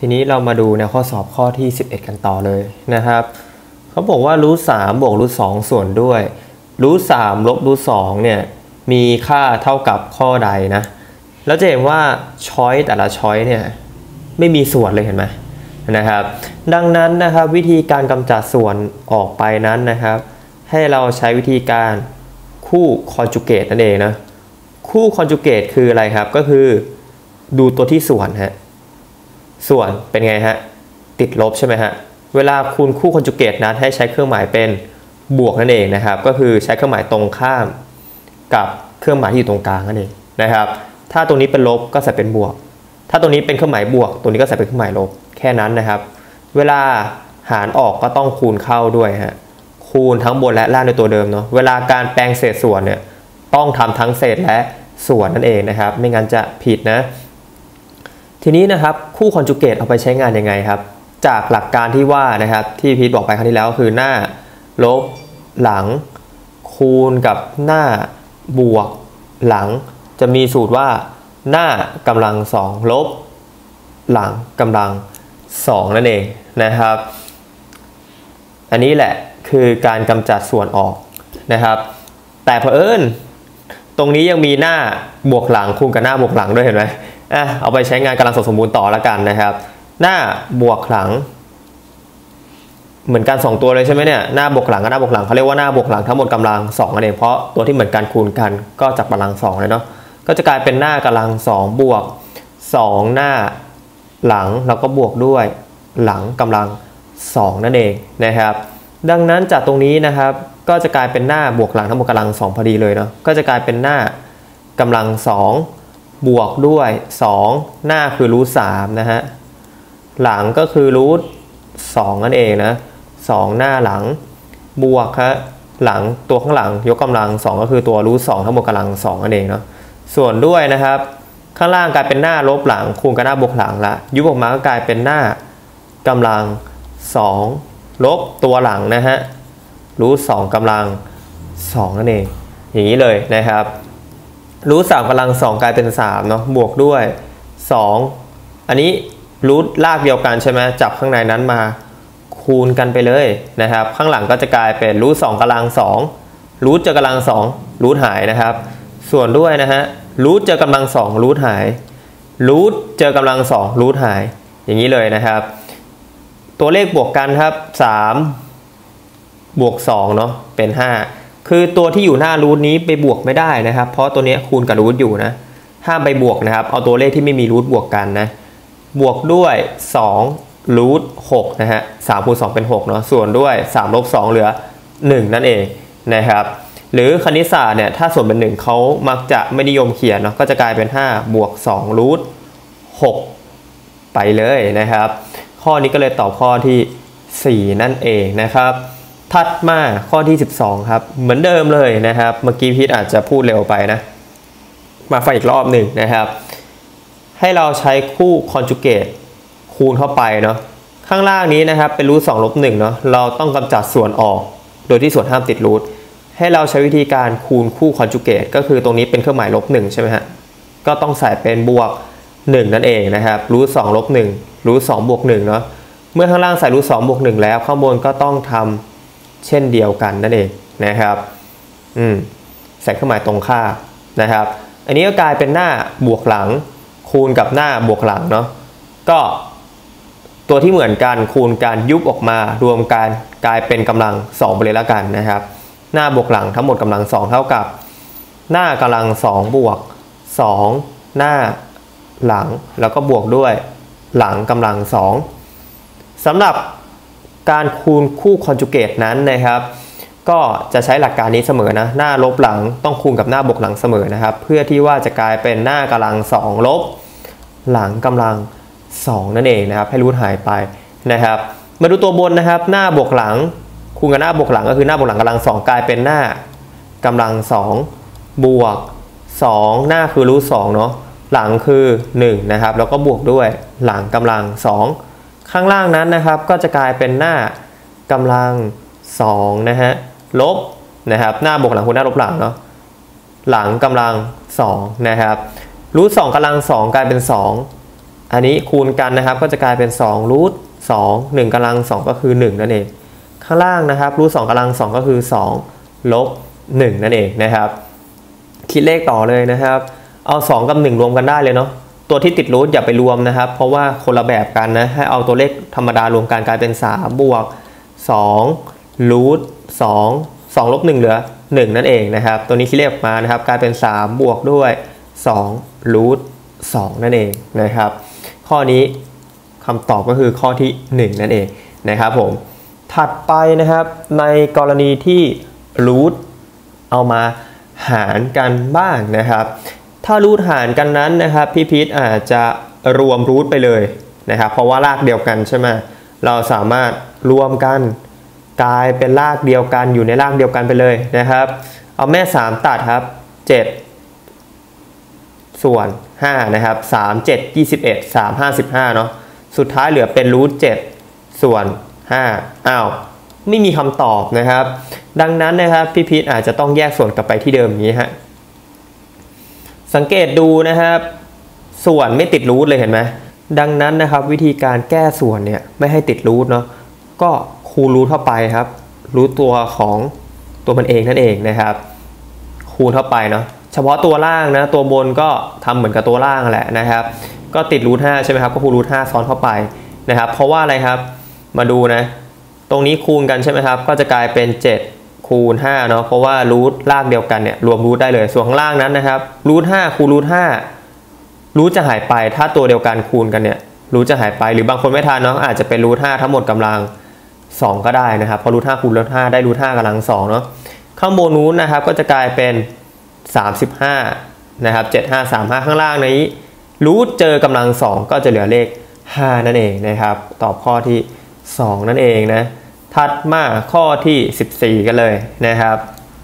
ทีนี้เรามาดูในข้อสอบข้อที่11กันต่อเลยนะครับเขาบอกว่ารูท3บวกรูท2ส่วนด้วยรูท3ลบรูท2เนี่ยมีค่าเท่ากับข้อใดนะแล้วจะเห็นว่าช้อยแต่ละช้อยเนี่ยไม่มีส่วนเลยเห็นไหมนะครับดังนั้นนะครับวิธีการกำจัดส่วนออกไปนั้นนะครับให้เราใช้วิธีการคู่คอนจูเกตนั่นเองนะคู่คอนจูเกตคืออะไรครับก็คือดูตัวที่ส่วนฮะส่วนเป็นไงฮะติดลบใช่ไหมฮะเวลาคูณคู่คอนจูเกตนั้นให้ใช้เครื่องหมายเป็นบวกนั่นเองนะครับก็คือใช้เครื่องหมายตรงข้ามกับเครื่องหมายที่อยู่ตรงกลางนั่นเองนะครับถ้าตรงนี้เป็นลบก็ใส่เป็นบวกถ้าตรงนี้เป็นเครื่องหมายบวกตรงนี้ก็ใส่เป็นเครื่องหมายลบแค่นั้นนะครับเวลาหารออกก็ต้องคูณเข้าด้วยฮะคูณทั้งบนและล่างด้วยตัวเดิมเนาะเวลาการแปลงเศษส่วนเนี่ยต้องทำทั้งเศษและส่วนนั่นเองนะครับไม่งั้นจะผิดนะทีนี้นะครับคู่คอนจูเกตเอาไปใช้งานยังไงครับจากหลักการที่ว่านะครับที่พีทบอกไปครั้งที่แล้วก็คือหน้าลบหลังคูณกับหน้าบวกหลังจะมีสูตรว่าหน้ากำลัง2ลบหลังกำลัง2นั่นเองนะครับอันนี้แหละคือการกำจัดส่วนออกนะครับแต่เผอิญตรงนี้ยังมีหน้าบวกหลังคูณกับหน้าบวกหลังด้วยเห็นไหมเอาไปใช้งานกำลังสมบูรณ์ต่อแล้วกันนะครับหน้าบวกหลังเหมือนกัน2ตัวเลยใช่ไหมเนี่ยหน้าบวกหลังกับหน้าบวกหลังเขาเรียกว่าหน้าบวกหลังทั้งหมดกำลัง2นั่นเองเพราะตัวที่เหมือนกันคูณกันก็จากกำลัง2เลยเนาะก็จะกลายเป็นหน้ากำลัง2บวก2หน้าหลังแล้วก็บวกด้วยหลังกำลัง2นั่นเองนะครับดังนั้นจากตรงนี้นะครับก็จะกลายเป็นหน้าบวกหลังทั้งหมดกำลัง2พอดีเลยเนาะก็จะกลายเป็นหน้ากำลัง2บวกด้วย2หน้าคือรูท3นะฮะหลังก็คือรูท2นั่นเองนะ2หน้าหลังบวกครับหลังตัวข้างหลังยกกำลัง2ก็คือตัวรูท2ทั้งหมดกำลัง2นั่นเองเนาะส่วนด้วยนะครับข้างล่างกลายเป็นหน้าลบหลังคูณกับหน้าบวกหลังละยุบออกมาก็กลายเป็นหน้ากำลัง2ลบตัวหลังนะฮะรูท2กำลัง2นั่นเองอย่างนี้เลยนะครับรูท3กำลัง2กลายเป็น3เนาะบวกด้วย2อันนี้รูทรากเดียวกันใช่ไหมจับข้างในนั้นมาคูณกันไปเลยนะครับข้างหลังก็จะกลายเป็นรูท2กำลัง2รูทเจอกำลัง2รูทหายนะครับส่วนด้วยนะฮะรูทเจอกำลัง2รูทหายรูทเจอกำลัง2รูทหายอย่างนี้เลยนะครับตัวเลขบวกกันครับ3บวก2เนาะเป็น5คือตัวที่อยู่หน้ารูทนี้ไปบวกไม่ได้นะครับเพราะตัวนี้คูณกับรูทอยู่นะห้ามไปบวกนะครับเอาตัวเลขที่ไม่มีรูทบวกกันนะบวกด้วย2รูท6นะฮะ3คูณ2เป็น6เนาะส่วนด้วย3ลบ2เหลือ1นั่นเองนะครับหรือคณิตศาสตร์เนี่ยถ้าส่วนเป็น1เขามักจะไม่นิยมเขียนเนาะก็จะกลายเป็น5บวก2รูท6ไปเลยนะครับข้อนี้ก็เลยตอบข้อที่4นั่นเองนะครับถัดมาข้อที่12ครับเหมือนเดิมเลยนะครับเมื่อกี้พีทอาจจะพูดเร็วไปนะมาฟังอีกรอบหนึ่งนะครับให้เราใช้คู่คอนจูเกตคูณเข้าไปเนาะข้างล่างนี้นะครับเป็นรูท2ลบ1เนาะเราต้องกำจัดส่วนออกโดยที่ส่วนห้ามติดรูทให้เราใช้วิธีการคูณคู่คอนจูเกตก็คือตรงนี้เป็นเครื่องหมายลบ1ใช่ไหมฮะก็ต้องใส่เป็นบวก1นั่นเองนะครับรูท2ลบ1รูท2บวก1เนาะเมื่อข้างล่างใส่รูท2บวก1แล้วข้างบนก็ต้องทำเช่นเดียวกันนั่นเองนะครับใส่เครื่องหมายตรงข้ามนะครับอันนี้ก็กลายเป็นหน้าบวกหลังคูณกับหน้าบวกหลังเนาะก็ตัวที่เหมือนกันคูณกันยุบออกมารวมกันกลายเป็นกำลัง2ไปเลยแล้วกันนะครับหน้าบวกหลังทั้งหมดกำลัง2เท่ากับหน้ากำลัง2บวก2หน้าหลังแล้วก็บวกด้วยหลังกำลัง2สำหรับการคูณคู่คอนจูเกตนั้นนะครับก็จะใช้หลักการนี้เสมอนะหน้าลบหลังต้องคูณกับหน้าบวกหลังเสมอนะครับเพื่อที่ว่าจะกลายเป็นหน้ากำลัง2ลบหลังกำลัง2นั่นเองนะครับให้รูทหายไปนะครับมาดูตัวบนนะครับหน้าบวกหลังคูณกับหน้าบวกหลังก็คือหน้าบวกหลังกำลัง2กลายเป็นหน้ากำลัง2บวก2หน้าคือรูท2เนาะหลังคือ1นะครับแล้วก็บวกด้วยหลังกำลัง2ข้างล่างนั้นนะครับก็จะกลายเป็นหน้ากำลัง2นะฮะลบนะครับหน้าบวกหลังคูณหน้าลบหลังเนาะหลังกำลัง2นะครับรูท2กำลัง2กลายเป็น2 อันนี้คูณกันนะครับก็จะกลายเป็น2รูท2 1กำลัง2ก็คือ1นั่นเองข้างล่างนะครับรูท2กำลัง2ก็คือ2ลบ1นั่นเองนะครับคิดเลขต่อเลยนะครับเอา2กับ1รวมกันได้เลยเนาะตัวที่ติดรูทอย่าไปรวมนะครับเพราะว่าคนละแบบกันนะให้เอาตัวเลขธรรมดารวมกันกลายเป็น3บวก2รูท2ลบ1เหลือ1นั่นเองนะครับตัวนี้คิดเลขออกมานะครับกลายเป็น3บวกด้วย2รูท2นั่นเองนะครับข้อนี้คำตอบก็คือข้อที่1นั่นเองนะครับผมถัดไปนะครับในกรณีที่รูทเอามาหารกันบ้างนะครับถ้ารูทหารกันนั้นนะครับพี่พีทอาจจะรวมรูทไปเลยนะครับเพราะว่ารากเดียวกันใช่ไหมเราสามารถรวมกันกลายเป็นรากเดียวกันอยู่ในรากเดียวกันไปเลยนะครับเอาแม่3ตัดครับ7ส่วน5นะครับ3 7 21 3 55เนาะสุดท้ายเหลือเป็นรูท7ส่วน5อ้าวไม่มีคำตอบนะครับดังนั้นนะครับพี่พีทอาจจะต้องแยกส่วนกลับไปที่เดิมอย่างนี้ฮะสังเกตดูนะครับส่วนไม่ติดรูทเลยเห็นไหมดังนั้นนะครับวิธีการแก้ส่วนเนี่ยไม่ให้ติดรูทเนาะก็คูณรูทเข้าไปครับรูทตัวของตัวมันเองนั่นเองนะครับคูณเข้าไปเนาะเฉพาะตัวล่างนะตัวบนก็ทำเหมือนกับตัวล่างแหละนะครับก็ติดรูท5ใช่ไหมครับก็คูณรูท5ซ้อนเข้าไปนะครับเพราะว่าอะไรครับมาดูนะตรงนี้คูณกันใช่ไหมครับก็จะกลายเป็น7คูณ5เนาะเพราะว่ารูทรากเดียวกันเนี่ยรวมรูทได้เลยส่วนข้างล่างนั้นนะครับรูท5คูณรูท5รูทจะหายไปถ้าตัวเดียวกันคูณกันเนี่ยรูทจะหายไปหรือบางคนไม่ทันเนาะอาจจะเป็นรูท5ทั้งหมดกำลัง2ก็ได้นะครับเพราะรูท5คูณรูท5ได้รูท5กำลัง2เนาะข้างบนนู้นนะครับก็จะกลายเป็น35นะครับ7535ข้างล่างนี้รูทเจอกำลัง2ก็จะเหลือเลข5นั่นเองนะครับตอบข้อที่2นั่นเองนะถัดมาข้อที่14กันเลยนะครับ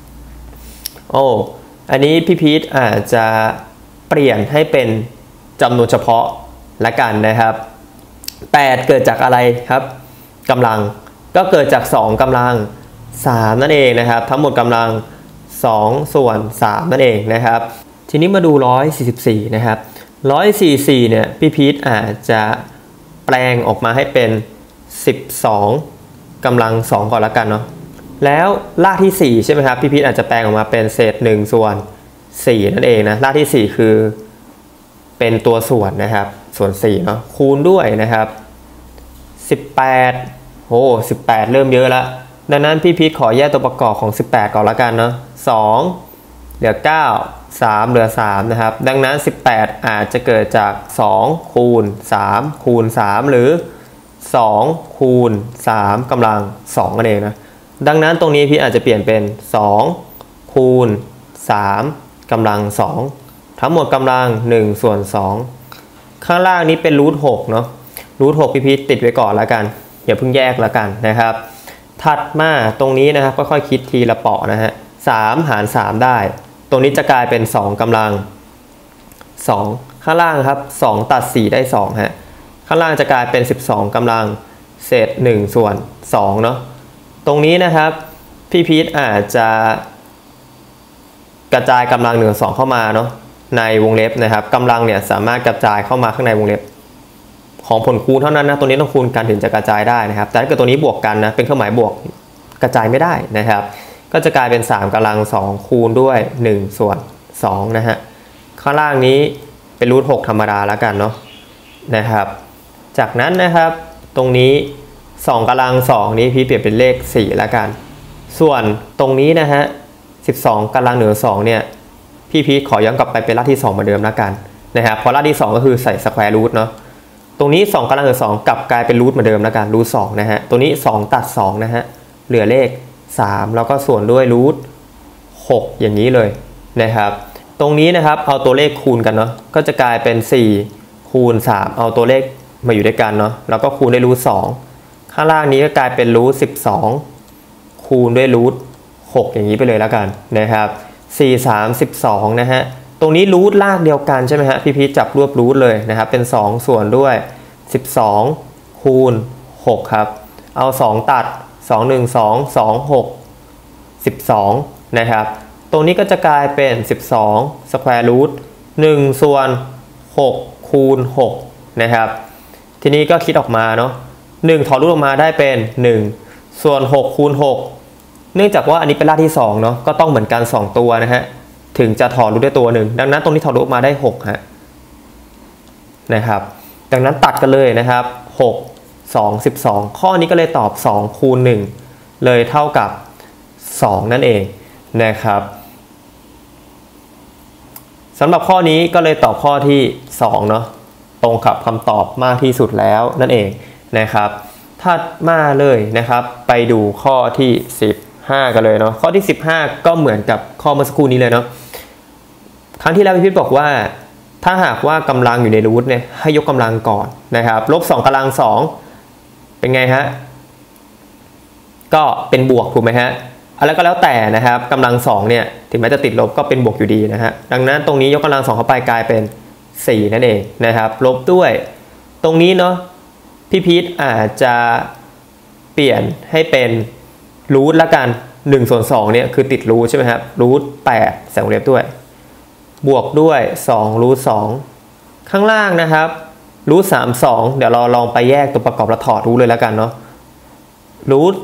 อันนี้พี่พีทอาจจะเปลี่ยนให้เป็นจำนวนเฉพาะละกันนะครับ8เกิดจากอะไรครับกำลังก็เกิดจาก2กำลัง3นั่นเองนะครับทั้งหมดกำลัง2ส่วน3นั่นเองนะครับทีนี้มาดู144นะครับ144เนี่ยพี่พีทอาจจะแปลงออกมาให้เป็น12กำลัง2ก่อนละกันเนาะแล้วรากที่4ใช่ไหมครับพี่พีทอาจจะแปลงออกมาเป็นเศษ1ส่วน4นั่นเองนะรากที่4คือเป็นตัวส่วนนะครับส่วน4เนาะคูณด้วยนะครับ1818เริ่มเยอะแล้วดังนั้นพี่พีทขอแยกตัวประกอบของ18ก่อนละกันเนาะ2เหลือ9 3เหลือ3นะครับดังนั้น18อาจจะเกิดจาก2คูณ3คูณ3หรือ2คูณ3กำลัง2นั่นเองนะดังนั้นตรงนี้พี่อาจจะเปลี่ยนเป็น2คูณ3กำลัง2ทั้งหมดกำลัง1ส่วน2ข้างล่างนี้เป็นรูท6เนาะรูท6พี่ติดไว้ก่อนแล้วกันอย่าเพิ่งแยกแล้วกันนะครับถัดมาตรงนี้นะครับค่อยๆคิดทีละเปาะนะฮะ3หาร3ได้ตรงนี้จะกลายเป็น2กำลัง2ข้างล่างครับ2ตัด4ได้2ฮะข้างล่างจะกลายเป็น12กำลังเศษ1ส่วน2เนาะตรงนี้นะครับพี่พีทอาจจะกระจายกำลัง1 2เข้ามาเนาะในวงเล็บนะครับกำลังเนี่ยสามารถกระจายเข้ามาข้างในวงเล็บของผลคูณเท่านั้นนะตัวนี้ต้องคูณกันถึงจะกระจายได้นะครับแต่ถ้าเกิดตัวนี้บวกกันนะเป็นเครื่องหมายบวกกระจายไม่ได้นะครับก็จะกลายเป็น3กำลัง2คูณด้วย1ส่วน2นะฮะข้างล่างนี้เป็นรูท6ธรรมดาแล้วกันเนาะนะครับจากนั้นนะครับตรงนี้2กำลัง2นี้พี่เปลี่ยนเป็นเลข4แล้วกันส่วนตรงนี้นะฮะ12กำลังเหนือ2เนี่ยพี่พีทขอย้อนกลับไปเป็นรากที่2เหมือนเดิมแล้วกันนะครับเพราะรากที่2ก็คือใส่สแควร์รูทเนาะตรงนี้2กำลังเหนือ2กลับกลายเป็นรูทเหมือนเดิมแล้วกันรูท2นะฮะตัวนี้2ตัด2นะฮะเหลือเลข3แล้วก็ส่วนด้วยรูท6อย่างนี้เลยนะครับตรงนี้นะครับเอาตัวเลขคูณกันเนาะก็จะกลายเป็น4คูณ3เอาตัวเลขมาอยู่ด้วยกันเนาะแล้วก็คูณด้วยรูท2ข้างล่างนี้ก็กลายเป็นรูท12คูณด้วยรูท6อย่างนี้ไปเลยแล้วกันนะครับ4 3 12นะฮะตรงนี้รูทรากเดียวกันใช่ไหมฮะพี่พีทจับรวบรูทเลยนะครับเป็น2ส่วนด้วย12คูณ6ครับเอา2ตัด2 1 2 2 6 12นะครับตรงนี้ก็จะกลายเป็น12สแควร์รูท1ส่วน6คูณ6 นะครับทีนี้ก็คิดออกมาเนาะ1ถอดรูทออกมาได้เป็น1ส่วน6คูณ6เนื่องจากว่าอันนี้เป็นรากที่2เนาะก็ต้องเหมือนกัน2ตัวนะฮะถึงจะถอดรูทได้ตัวหนึ่งดังนั้นตรงนี้ถอดรูทออกมาได้6ฮะนะครับดังนั้นตัดกันเลยนะครับ6 2 12ข้อนี้ก็เลยตอบ2คูณ1เลยเท่ากับ2นั่นเองนะครับสำหรับข้อนี้ก็เลยตอบข้อที่2เนาะตรงกับคำตอบมากที่สุดแล้วนั่นเองนะครับถัดมาเลยนะครับไปดูข้อที่15กันเลยเนาะข้อที่15ก็เหมือนกับข้อเมื่อสักครู่นี้เลยเนาะครั้งที่แล้วพี่พิษบอกว่าถ้าหากว่ากำลังอยู่ในรูทเนี่ยให้ยกกำลังก่อนนะครับลบ2กำลัง2เป็นไงฮะก็เป็นบวกถูกไหมฮะอะไรก็แล้วแต่นะครับกำลัง2เนี่ยถึงแม้จะติดลบก็เป็นบวกอยู่ดีนะฮะดังนั้นตรงนี้ยกกำลัง2เข้าไปกลายเป็น4นั่นเองนะครับลบด้วยตรงนี้เนาะพี่พีทอาจจะเปลี่ยนให้เป็นรูทละกัน1ส่วน2เนี่ยคือติดรูทใช่ไหมครับรูท8ใส่วงเล็บด้วยบวกด้วย2รูท2ข้างล่างนะครับรูท32เดี๋ยวเราลองไปแยกตัวประกอบและถอดรูทเลยแล้วกันเนาะรูท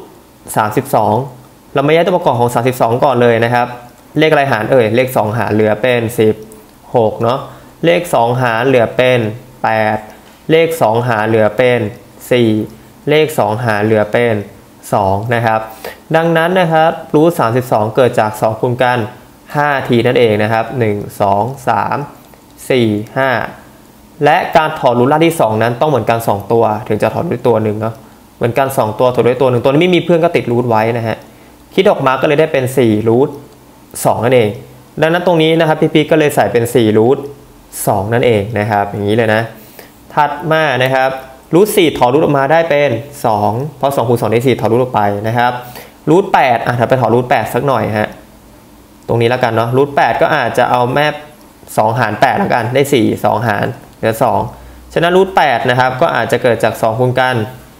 32เรามาแยกตัวประกอบของ32ก่อนเลยนะครับเลขอะไรหารเลข2หารเหลือเป็น16เนาะเลข2หารเหลือเป็น8เลข2หารเหลือเป็น4เลข2หารเหลือเป็น2นะครับดังนั้นนะครับรูท32เกิดจาก2คูณกัน5ทีนั่นเองนะครับ1 2 3 4 5และการถอดรูทรากที่2นั้นต้องเหมือนกัน2ตัวถึงจะถอดด้วยตัวหนึ่งเนาะเหมือนกัน2ตัวถอดด้วยตัวหนึ่งตัวนี้ไม่มีเพื่อนก็ติดรูทไว้นะฮะคิดออกมาก็เลยได้เป็น4รูท2นั่นเองดังนั้นตรงนี้นะครับพี่ก็เลยใส่เป็น4รูท2นั่นเองนะครับอย่างนี้เลยนะถัดมานะครับรูท4ถอดรูทออกมาได้เป็น2เพราะ2คูณ2ได้4ถอดรูทออกไปนะครับรูท8ถ้าไปถอดรูท8สักหน่อยฮะตรงนี้แล้วกันเนาะรูท8ก็อาจจะเอาแม่2หาร8แล้วกันได้4 2หารเหลือ2ฉะนั้นรูท8นะครับก็อาจจะเกิดจาก2คูณกัน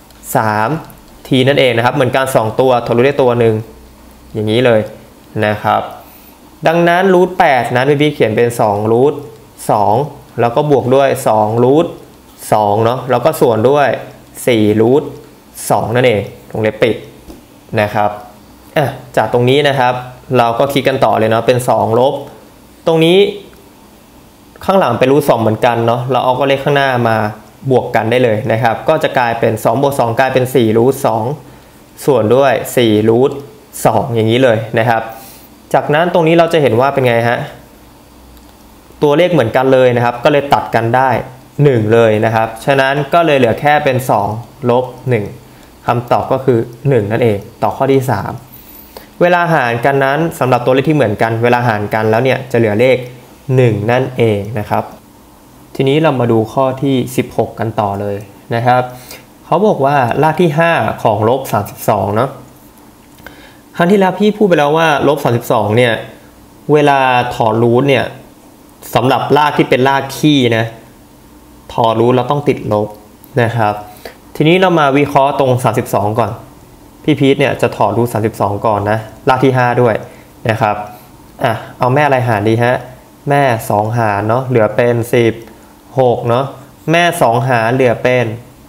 3ทีนั่นเองนะครับเหมือนกัน2ตัวถอดรูทได้ตัวหนึ่งอย่างนี้เลยนะครับดังนั้นรูท8นั้นพี่เขียนเป็น2รูท2แล้วก็บวกด้วย2รูท2เนาะแล้วก็ส่วนด้วย4รูท2นั่นเองวงเล็บปิดนะครับจากตรงนี้นะครับเราก็คิดกันต่อเลยเนาะเป็น2ลบตรงนี้ข้างหลังเป็นรูท2เหมือนกันเนาะเราเอาก็เลขข้างหน้ามาบวกกันได้เลยนะครับก็จะกลายเป็น2บวก2กลายเป็น4รูท2ส่วนด้วย4รูท2อย่างนี้เลยนะครับจากนั้นตรงนี้เราจะเห็นว่าเป็นไงฮะตัวเลขเหมือนกันเลยนะครับก็เลยตัดกันได้1เลยนะครับฉะนั้นก็เลยเหลือแค่เป็น2ลบ1คำตอบก็คือ1นั่นเองต่อข้อที่3เวลาหารกันนั้นสำหรับตัวเลขที่เหมือนกันเวลาหารกันแล้วเนี่ยจะเหลือเลข1นั่นเองนะครับทีนี้เรามาดูข้อที่16กันต่อเลยนะครับเขาบอกว่ารากที่5ของลบ32เนาะครั้งที่แล้วพี่พูดไปแล้วว่าลบ32เนี่ยเวลาถอดรูทเนี่ยสำหรับรากที่เป็นรากคี่นะถอดรูทเราต้องติดลบนะครับทีนี้เรามาวิเคราะห์ตรง32ก่อนพี่พีทเนี่ยจะถอดรูท32ก่อนนะรากที่5ด้วยนะครับเอาแม่อะไรหารดีฮะแม่2หารเนาะเหลือเป็น16เนาะแม่2หารเหลือเป็น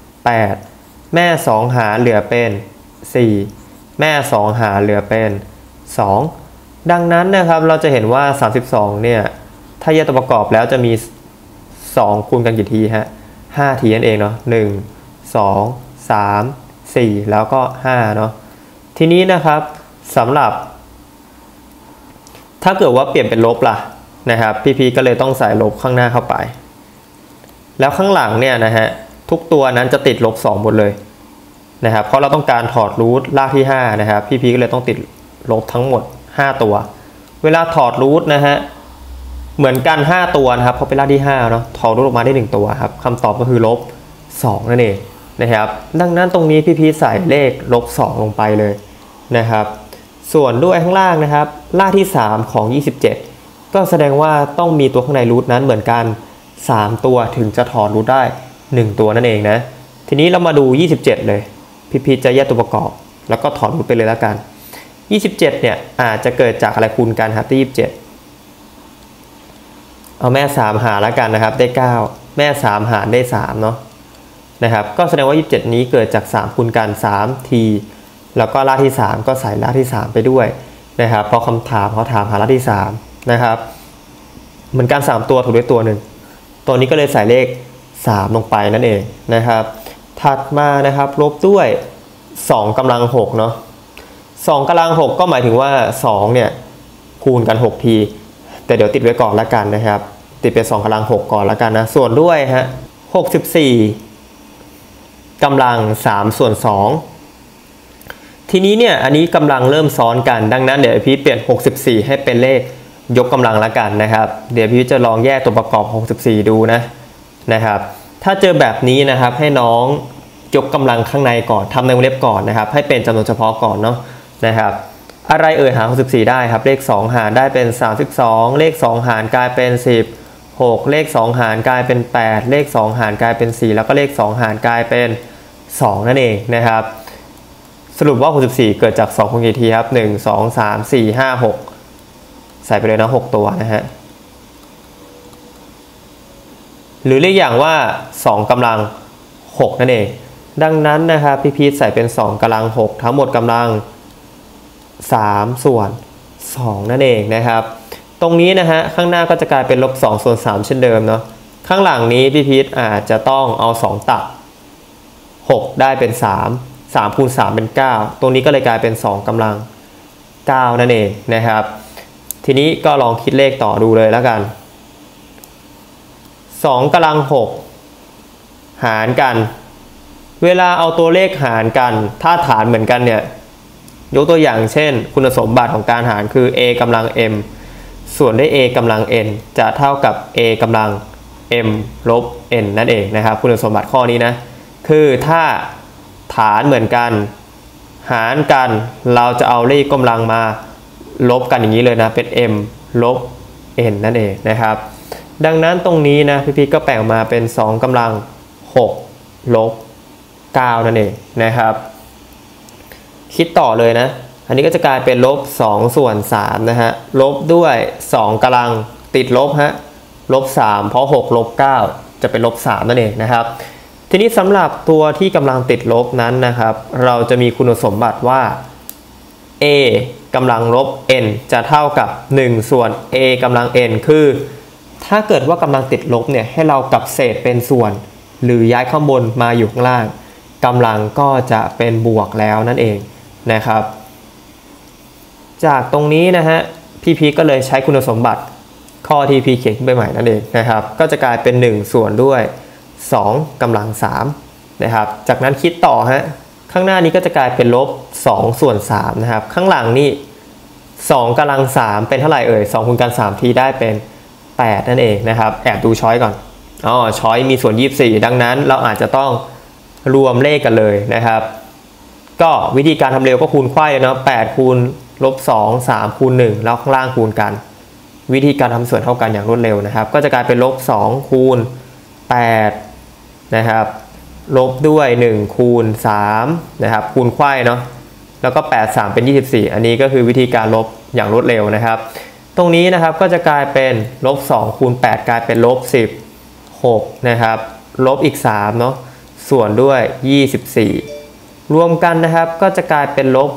8แม่2หารเหลือเป็น4แม่2หารเหลือเป็น2ดังนั้นนะครับเราจะเห็นว่า32เนี่ยถ้าแยกตัวประกอบแล้วจะมี2คูณกันกี่ทีฮะ5ทีนั่นเองเนาะ1 2 3 4แล้วก็5เนาะทีนี้นะครับสำหรับถ้าเกิดว่าเปลี่ยนเป็นลบล่ะนะครับพี่ก็เลยต้องใส่ลบข้างหน้าเข้าไปแล้วข้างหลังเนี่ยนะฮะทุกตัวนั้นจะติดลบ2หมดเลยนะครับเพราะเราต้องการถอดรูทรากที่5นะครับพี่ก็เลยต้องติดลบทั้งหมด5ตัวเวลาถอดรูทนะฮะเหมือนกัน5ตัวนะครับเพราะเป็นรากที่5เนาะถอดรูทออกมาได้1ตัวครับคำตอบก็คือลบ2นั่นเองนะครับดังนั้นตรงนี้พี่ใส่เลขลบ2ลงไปเลยนะครับส่วนด้วยข้างล่างนะครับรากที่3ของ27ก็แสดงว่าต้องมีตัวข้างในรูทนั้นเหมือนกัน3ตัวถึงจะถอดรูทได้1ตัวนั่นเองนะทีนี้เรามาดู27เลยพี่จะแยกตัวประกอบแล้วก็ถอดรูทไปเลยแล้วกัน27เนี่ยอาจจะเกิดจากอะไรคูณกันครับที่27 เอาแม่3หารแล้วกันนะครับได้9แม่3หารได้3เนาะนะครับก็แสดงว่า27นี้เกิดจาก3คูณกัน3ทีแล้วก็รากที่3ก็ใส่รากที่3ไปด้วยนะครับเพราะคำถามเขาถามหารากที่3นะครับเหมือนกัน3ตัวถูกด้วยตัวหนึ่งตัวนี้ก็เลยใส่เลข3ลงไปนั่นเองนะครับถัดมานะครับลบด้วย2กำลัง6เนาะ2กำลัง6ก็หมายถึงว่า2เนี่ยคูณกัน6ทีแต่เดี๋ยวติดไว้ก่อนละกันนะครับติดเป็น2กำลัง6ก่อนละกันนะส่วนด้วยฮะ64กำลัง3ส่วน2ทีนี้เนี่ยอันนี้กำลังเริ่มซ้อนกันดังนั้นเดี๋ยวพี่เปลี่ยน64ให้เป็นเลขยกกำลังละกันนะครับเดี๋ยวพี่จะลองแยกตัวประกอบ64ดูนะครับถ้าเจอแบบนี้นะครับให้น้องยกกำลังข้างในก่อนทำในวงเล็บก่อนนะครับให้เป็นจำนวนเฉพาะก่อนเนาะนะครับอะไรเอ่ยหาร64ได้ครับเลข2หารได้เป็น32เลข2หารกลายเป็น16เลข2หารกลายเป็น8เลข2หารกลายเป็น4แล้วก็เลข2หารกลายเป็น2นั่นเองนะครับสรุปว่า64เกิดจาก2คูณกี่ทีครับ1 2 3 4 5 6ใส่ไปเลยนะ6ตัวนะฮะหรือเรียกอย่างว่า2กำลัง6นั่นเองดังนั้นนะครับพี่พีทใส่เป็น2กำลัง6ทั้งหมดกำลัง3ส่วน2นั่นเองนะครับตรงนี้นะฮะข้างหน้าก็จะกลายเป็นลบ2ส่วน3เช่นเดิมเนาะข้างหลังนี้พี่พีทอาจจะต้องเอา2ตัด6ได้เป็น3คูณ3เป็น9ตรงนี้ก็เลยกลายเป็น2กำลัง9นั่นเองนะครับทีนี้ก็ลองคิดเลขต่อดูเลยแล้วกัน2กำลัง6หารกันเวลาเอาตัวเลขหารกันถ้าฐานเหมือนกันเนี่ยยกตัวอย่างเช่นคุณสมบัติของการหารคือ a กำลัง m ส่วนด้วย a กำลัง n จะเท่ากับ a กำลัง m ลบ n นั่นเองนะครับคุณสมบัติข้อนี้นะคือถ้าฐานเหมือนกันหารกันเราจะเอาเลขกำลังมาลบกันอย่างนี้เลยนะเป็น m ลบ n นั่นเองนะครับดังนั้นตรงนี้นะพี่ก็แปลงมาเป็น2กำลัง6ลบ9นั่นเองนะครับคิดต่อเลยนะอันนี้ก็จะกลายเป็นลบ2ส่วน3นะฮะลบด้วย2กำลังติดลบฮะลบ3เพราะ6ลบ9จะเป็นลบ3นั่นเองนะครับทีนี้สำหรับตัวที่กำลังติดลบนั้นนะครับเราจะมีคุณสมบัติว่า a กำลังลบ n จะเท่ากับ1ส่วน a กำลัง n คือถ้าเกิดว่ากำลังติดลบเนี่ยให้เรากลับเศษเป็นส่วนหรือย้ายข้างบนมาอยู่ข้างล่างกำลังก็จะเป็นบวกแล้วนั่นเองนะครับจากตรงนี้นะฮะพี่พีก็เลยใช้คุณสมบัติข้อที่พี่เขียนขึ้นไปใหม่นั่นเองนะครับก็จะกลายเป็น1ส่วนด้วย2กำลัง3นะครับจากนั้นคิดต่อฮะข้างหน้านี้ก็จะกลายเป็นลบ2ส่วน3นะครับข้างหลังนี่2กำลัง3เป็นเท่าไหร่เอ่ย2คูณกัน3ทีได้เป็น8นั่นเองนะครับแอบดูช้อยก่อนช้อยมีส่วน24ดังนั้นเราอาจจะต้องรวมเลขกันเลยนะครับก็วิธีการทำเร็วก็คูณไขว้เลยเนาะ8คูณลบ2 3คูณ1แล้วข้างล่างคูณกันวิธีการทำส่วนเท่ากันอย่างรวดเร็วนะครับก็จะกลายเป็นลบ2คูณ8นะครับลบด้วย1คูณ3นะครับคูณไขว้เนาะแล้วก็8 3เป็น24อันนี้ก็คือวิธีการลบอย่างรวดเร็วนะครับตรงนี้นะครับก็จะกลายเป็นลบ2คูณ8กลายเป็นลบ16นะครับลบอีก3เนาะส่วนด้วย24รวมกันนะครับก็จะกลายเป็นลบ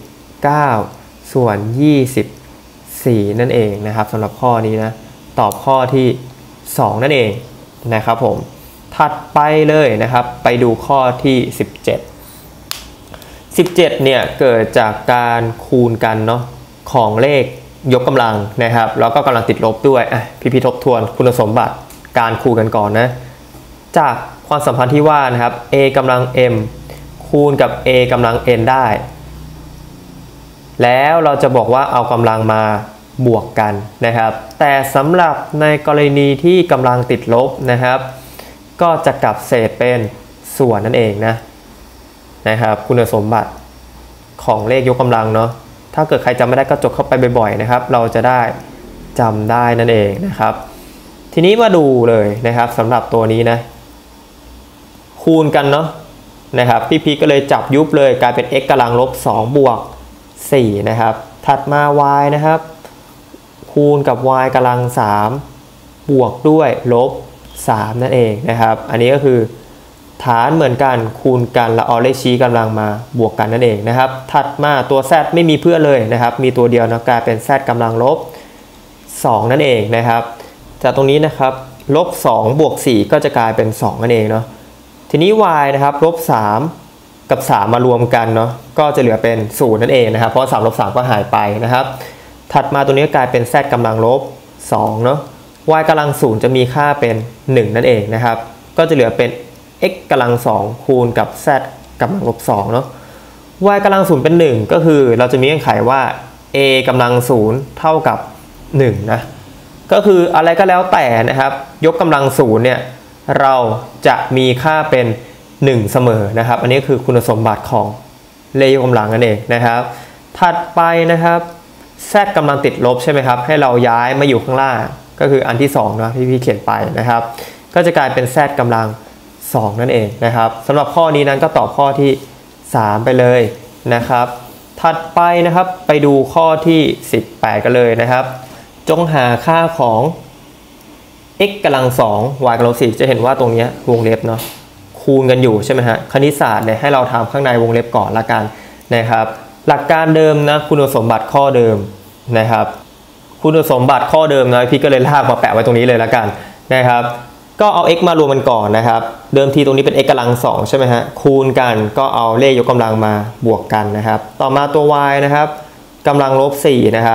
19ส่วน24นั่นเองนะครับสำหรับข้อนี้นะตอบข้อที่2นั่นเองนะครับผมถัดไปเลยนะครับไปดูข้อที่17เนี่ยเกิดจากการคูณกันเนาะของเลขยกกำลังนะครับแล้วก็กำลังติดลบด้วยพี่ทบทวนคุณสมบัติการคูณกันก่อนนะจากความสัมพันธ์ที่ว่านะครับ a กำลัง m คูณกับ a กำลัง n ได้แล้วเราจะบอกว่าเอากำลังมาบวกกันนะครับแต่สำหรับในกรณีที่กำลังติดลบนะครับก็จะกลับเศษเป็นส่วนนั่นเองนะครับคุณสมบัติของเลขยกกำลังเนาะถ้าเกิดใครจำไม่ได้ก็จดเข้าไปบ่อยๆนะครับเราจะได้จำได้นั่นเองนะครับทีนี้มาดูเลยนะครับสำหรับตัวนี้นะคูณกันเนาะนะครับพี่ก็เลยจับยุบเลยกลายเป็น x กำลังลบ2บวก4นะครับถัดมา y นะครับคูณกับ y กำลัง3 บวกด้วยลบ3นั่นเองนะครับอันนี้ก็คือฐานเหมือนกันคูณกันแล้วเอาเลขชี้กำลังมาบวกกันนั่นเองนะครับถัดมาตัว z ไม่มีเพื่อนเลยนะครับมีตัวเดียวนะกลายเป็น z กำลังลบ2นั่นเองนะครับจากตรงนี้นะครับลบ2บวก4ก็จะกลายเป็น2นั่นเองเนาะทีนี้ y นะครับลบ3กับ3มารวมกันเนาะก็จะเหลือเป็น0นั่นเองนะครับเพราะ3ลบ3ก็หายไปนะครับถัดมาตัวนี้กลายเป็น z กำลังลบ2เนาะ y กำลัง0จะมีค่าเป็น1นั่นเองนะครับก็จะเหลือเป็น x กำลัง2คูณกับ z กำลังลบ2เนาะ y กำลัง0เป็น1ก็คือเราจะมีเงื่อนไขว่า a กำลัง0เท่ากับ1นะก็คืออะไรก็แล้วแต่นะครับยกกำลัง0เนี่ยเราจะมีค่าเป็น1เสมอนะครับอันนี้คือคุณสมบัติของเลขยกกำลังนั่นเองนะครับถัดไปนะครับ z กำลังติดลบใช่ไหมครับให้เราย้ายมาอยู่ข้างล่างก็คืออันที่2นะที่พี่เขียนไปนะครับก็จะกลายเป็น z กำลัง2นั่นเองนะครับสำหรับข้อนี้นั้นก็ตอบข้อที่3ไปเลยนะครับถัดไปนะครับไปดูข้อที่18กันเลยนะครับจงหาค่าของ x กำลัง2 y กำลัง4จะเห็นว่าตรงนี้วงเล็บเนาะคูณกันอยู่ใช่ไหมฮะคณิตศาสตร์เนี่ยให้เราทำข้างในวงเล็บก่อนละกันนะครับหลักการเดิมนะคุณสมบัติข้อเดิมนะครับคุณสมบัติข้อเดิมนะพี่ก็เลยลากมาแปะไว้ตรงนี้เลยละกันนะครับก็เอา x มารวมกันก่อนนะครับเดิมทีตรงนี้เป็น x กำลัง2ใช่ไหมฮะคูณกันก็เอาเลขยกกำลังมาบวกกันนะครับต่อมาตัว y นะครับกำลังลบ4นะครับ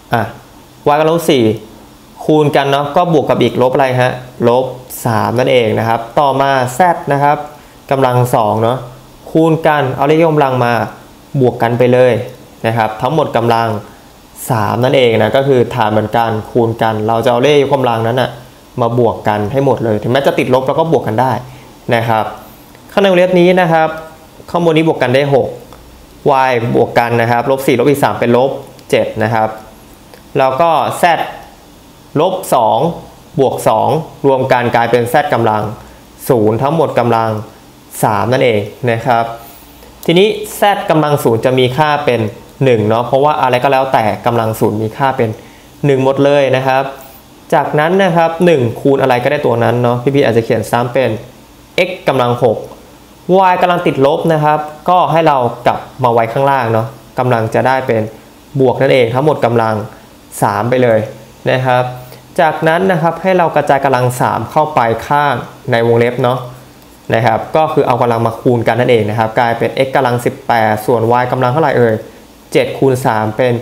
y กำลังลบ4คูณกันเนาะก็บวกกับอีกลบอะไรฮะลบ3นั่นเองนะครับต่อมา z นะครับกำลัง2เนาะคูณกันเอาเลขยกกำลังมาบวกกันไปเลยนะครับทั้งหมดกำลัง3นั่นเองนะก็คือฐานเหมือนกันคูณกันเราจะเอาเลขยกกำลังนั้นนะมาบวกกันให้หมดเลยถึงแม้จะติดลบแล้วก็บวกกันได้นะครับข้างในวงเล็บนี้นะครับข้างบนนี้บวกกันได้6 y บวกกันนะครับลบ4ลบอีก3เป็นลบ7นะครับแล้วก็ z ลบ2บวก2รวมกันกลายเป็น z กำลัง0ทั้งหมดกำลัง3นั่นเองนะครับทีนี้ z กำลัง0จะมีค่าเป็น1เนาะเพราะว่าอะไรก็แล้วแต่กำลัง0มีค่าเป็น1หมดเลยนะครับจากนั้นนะครับ1คูณอะไรก็ได้ตัวนั้นเนาะพี่ๆอาจจะเขียนซ้ำเป็น x กำลัง6 y กำลังติดลบนะครับก็ให้เรากลับมาไว้ข้างล่างเนาะกำลังจะได้เป็นบวกนั่นเองทั้งหมดกำลัง3ไปเลยนะครับจากนั้นนะครับให้เรากระจายกำลัง3เข้าไปข้างในวงเล็บเนาะนะครับก็คือเอากำลังมาคูณกันนั่นเองนะครับกลายเป็น x กำลัง18ส่วน y กำลังเท่าไหร่เอ่ย7คูณ3เป็น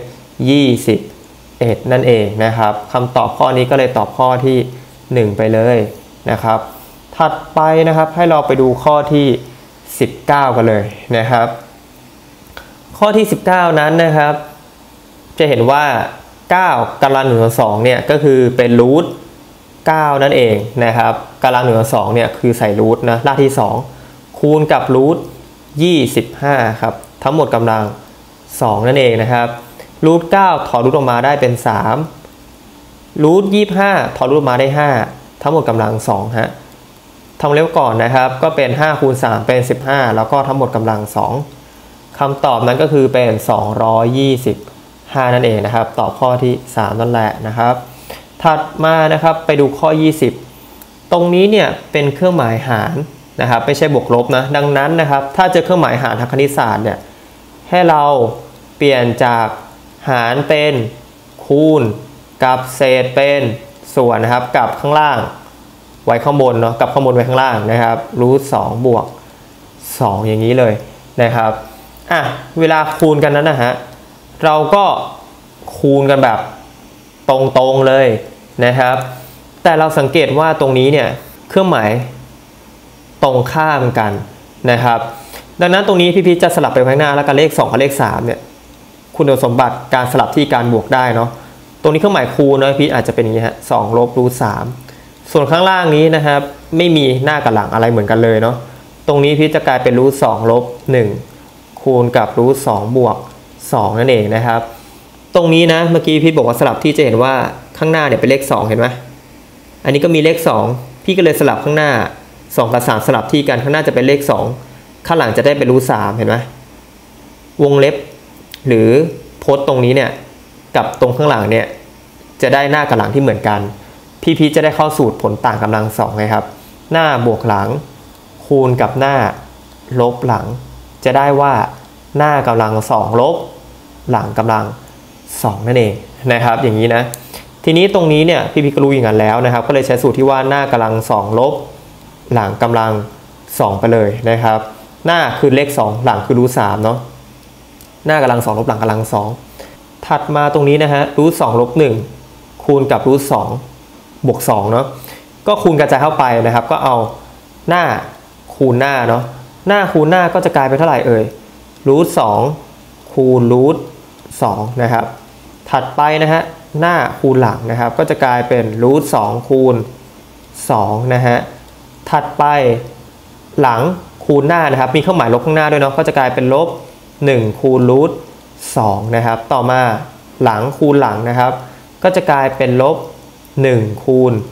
21นั่นเองนะครับคำตอบข้อนี้ก็เลยตอบข้อที่1ไปเลยนะครับถัดไปนะครับให้เราไปดูข้อที่19กันเลยนะครับข้อที่19นั้นนะครับจะเห็นว่า9กำลัง1/2เนี่ยก็คือเป็นรูท9นั่นเองนะครับกำลัง1/2เนี่ยคือใส่รูทนะรากที่2คูณกับรูท25ครับทั้งหมดกำลัง2นั่นเองนะครับรูท9ถอดรูทออกมาได้เป็น3รูท25ถอดรูทออกมาได้5ทั้งหมดกำลัง2ฮะทำเร็วก่อนนะครับก็เป็น5คูณ3เป็น15แล้วก็ทั้งหมดกำลัง2คำตอบนั้นก็คือเป็น225นั่นเองนะครับตอบข้อที่3นั่นแหละนะครับถัดมานะครับไปดูข้อ20ตรงนี้เนี่ยเป็นเครื่องหมายหารนะครับไม่ใช่บวกลบนะดังนั้นนะครับถ้าเจอเครื่องหมายหารทางคณิตศาสตร์เนี่ยให้เราเปลี่ยนจากหารเป็นคูณกับเศษเป็นส่วนนะครับกับข้างล่างไว้ข้างบนเนาะกับข้างบนไว้ข้างล่างนะครับรูท2บวก2อย่างนี้เลยนะครับเวลาคูณกันนั้นนะฮะเราก็คูณกันแบบตรงๆเลยนะครับแต่เราสังเกตว่าตรงนี้เนี่ยเครื่องหมายตรงข้ามกันนะครับดังนั้นตรงนี้พี่ๆจะสลับไปข้างหน้าแล้วกันเลข2กับเลข3เนี่ยคุณสมบัติการสลับที่การบวกได้เนาะตรงนี้เครื่องหมายคูณนะพี่อาจจะเป็นอย่างนี้ฮะ2ลบรูท3ส่วนข้างล่างนี้นะครับไม่มีหน้ากับหลังอะไรเหมือนกันเลยเนาะตรงนี้พี่จะกลายเป็นรูท2ลบ1คูณกับรูท2บวก2นั่นเองนะครับตรงนี้นะเมื่อกี้พี่บอกว่าสลับที่จะเห็นว่าข้างหน้าเนี่ยเป็นเลข2เห็นไหมอันนี้ก็มีเลข2พี่ก็เลยสลับข้างหน้า2กับ3สลับที่กันข้างหน้าจะเป็นเลข2ข้างหลังจะได้เป็นรูท3เห็นไหมวงเล็บหรือพจน์ตรงนี้เนี่ยกับตรงข้างหลังเนี่ยจะได้หน้ากับหลังที่เหมือนกันพี่พีชจะได้เข้าสูตรผลต่างกำลัง2ไงครับหน้าบวกหลังคูณกับหน้าลบหลังจะได้ว่าหน้ากำลัง2ลบหลังกำลัง2นั่นเองนะครับอย่างนี้นะทีนี้ตรงนี้เนี่ยพี่พีชก็รู้อย่างนั้นแล้วนะครับก็เลยใช้สูตรที่ว่าหน้ากำลัง2ลบหลังกำลัง2ไปเลยนะครับหน้าคือเลข2หลังคือรูท3เนาะหน้ากำลัง2ลบหลังกำลัง2ถัดมาตรงนี้นะฮะรูท2ลบ1คูณกับรูท2บวก2เนาะก็คูณกระจายเข้าไปนะครับก็เอาหน้าคูณหน้าเนาะหน้าคูณหน้าก็จะกลายเป็นเท่าไหร่เอ่ยรูท2คูณรูท2นะครับถัดไปนะฮะหน้าคูณหลังนะครับก็จะกลายเป็นรูท2คูณ2นะฮะถัดไปหลังคูณหน้านะครับมีเครื่องหมายลบข้างหน้าด้วยเนาะก็จะกลายเป็นลบ1คูณรูท2นะครับต่อมาหลังคูณหลังนะครับก็จะกลายเป็นลบ1คูณ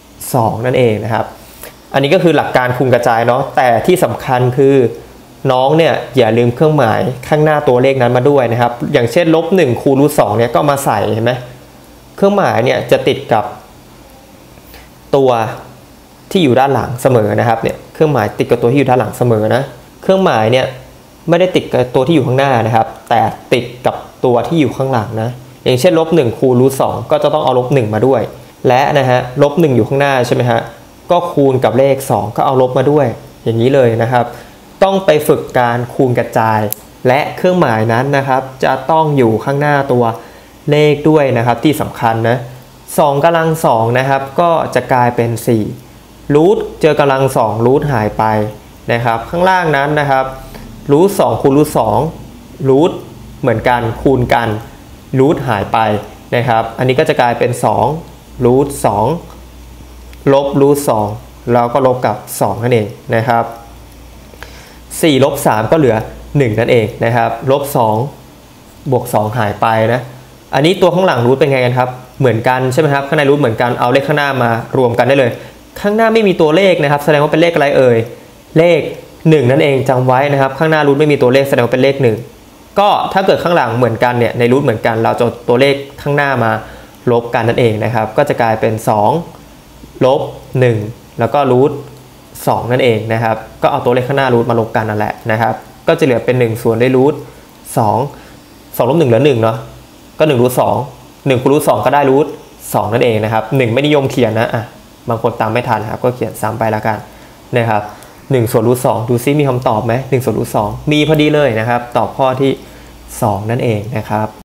2นั่นเองนะครับอันนี้ก็คือหลักการคูณกระจายเนาะแต่ที่สำคัญคือน้องเนี่ยอย่าลืมเครื่องหมายข้างหน้าตัวเลขนั้นมาด้วยนะครับอย่างเช่นลบ1คูณรูท2เนี่ยก็มาใส่เห็นไหมเครื่องหมายเนี่ยจะติดกับตัวที่อยู่ด้านหลังเสมอนะครับเนี่ยเครื่องหมายติดกับตัวที่อยู่ด้านหลังเสมอนะเครื่องหมายเนี่ยไม่ได้ติดกับตัวที่อยู่ข้างหน้านะครับแต่ติดกับตัวที่อยู่ข้างหลังนะอย่างเช่นลบ1คูณรูท2ก็จะต้องเอาลบ1มาด้วยและนะฮะลบ1อยู่ข้างหน้าใช่ไหมฮะก็คูณกับเลข2ก็เอาลบมาด้วยอย่างนี้เลยนะครับต้องไปฝึกการคูณกระจายและเครื่องหมายนั้นนะครับจะต้องอยู่ข้างหน้าตัวเลขด้วยนะครับที่สำคัญนะ2กำลัง2นะครับก็จะกลายเป็น4รูทเจอกำลัง2รูทหายไปนะครับข้างล่างนั้นนะครับรูท2คูณรูท2รูทเหมือนกันคูณกันรูทหายไปนะครับอันนี้ก็จะกลายเป็น2รูท2ลบรูท2แล้วก็ลบกับ2นั่นเองนะครับ4ลบ3ก็เหลือ1นั่นเองนะครับลบ2บวก2หายไปนะอันนี้ตัวข้างหลังรูทเป็นไงกันครับเหมือนกันใช่ไหมครับข้างในรูทเหมือนกันเอาเลขข้างหน้ามารวมกันได้เลยข้างหน้าไม่มีตัวเลขนะครับแสดงว่าเป็นเลขอะไรเอ่ยเลข1นั่นเองจำไว้นะครับข้างหน้ารูทไม่มีตัวเลขแสดงว่าเป็นเลข1ก็ถ้าเกิดข้างหลังเหมือนกันเนี่ยในรูทเหมือนกันเราจะตัวเลขข้างหน้ามาลบกันนั่นเองนะครับก็จะกลายเป็น2ลบ1แล้วก็รูท2นั่นเองนะครับก็เอาตัวเลขข้างหน้ารูทมาลบกันนั่นแหละนะครับก็จะเหลือเป็น1ส่วนด้วยรูท2ลบ1เหลือ1เนาะก็1รูท2 1คูณรูท2ก็ได้รูท2นั่นเองนะครับ1ไม่นิยมเขียนนะบางคนตามไม่ทันนะครับก็เขียนซ้ำไปแล้วกันนะครับ1ส่วนรูท2ดูซิมีคำตอบไหม1ส่วนรูท2มีพอดีเลยนะครับตอบข้อที่2นั่นเองนะครับ